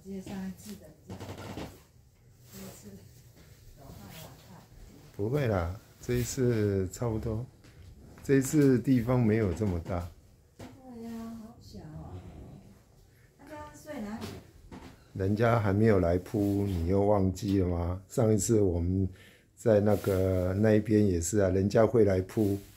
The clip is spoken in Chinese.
接上一次的比较好，这一次有害瓦太。 不会啦，这一次差不多。这一次地方没有这么大。 对呀、好小哦。那刚刚睡哪里？ 人家还没有来铺，你又忘记了吗？上一次我们在那一边也是啊，人家会来铺，